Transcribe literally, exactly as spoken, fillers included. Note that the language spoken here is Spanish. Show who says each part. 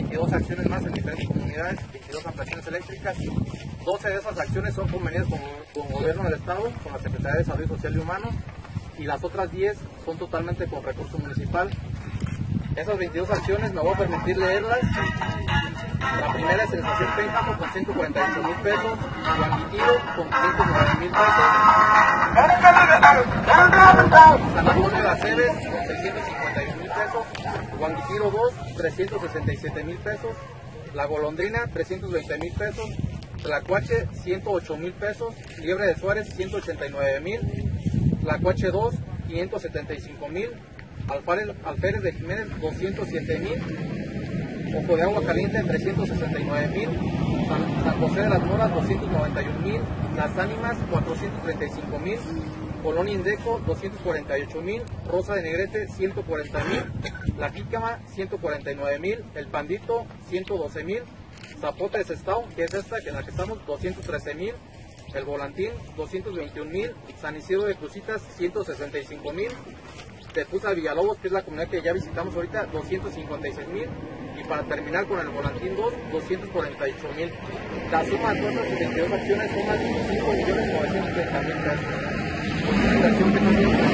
Speaker 1: veintidós acciones más en diferentes comunidades, veintidós ampliaciones eléctricas. doce de esas acciones son convenidas con, con el gobierno del estado, con la Secretaría de Salud Social y Humano, y las otras diez son totalmente con recurso municipal. Esas veintidós acciones me voy a permitir leerlas. La primera es el Estación Pénjamo con ciento cuarenta y ocho mil pesos, Guanguitiro con quinientos nueve mil pesos, San Antonio de las Cebes con seiscientos cincuenta y un mil pesos, Guanguitiro dos, trescientos sesenta y siete mil pesos, La Golondrina, trescientos veinte mil pesos, Tlacuache, ciento ocho mil pesos, Liebre de Suárez, ciento ochenta y nueve mil, Tlacuache dos, quinientos setenta y cinco mil, Alfárez, Alférez de Jiménez, doscientos siete mil, Ojo de Agua Caliente, trescientos sesenta y nueve mil, San, San José de las Moras, doscientos noventa y un mil, Las Ánimas, cuatrocientos treinta y cinco mil, Colonia Indeco, doscientos cuarenta y ocho mil, Rosa de Negrete, ciento cuarenta mil, La Jícama, ciento cuarenta y nueve mil, El Pandito, ciento doce mil, Zapote de Sestao, que es esta, que en la que estamos, doscientos trece mil, El Volantín, doscientos veintiún mil, San Isidro de Crucitas, ciento sesenta y cinco mil, Tepuza de Villalobos, que es la comunidad que ya visitamos ahorita, doscientos cincuenta y seis mil, y para terminar con el Volantín dos, doscientos cuarenta y ocho mil. La suma de todas las veintidós acciones son más de cinco millones novecientos treinta mil pesos. Una inversión que también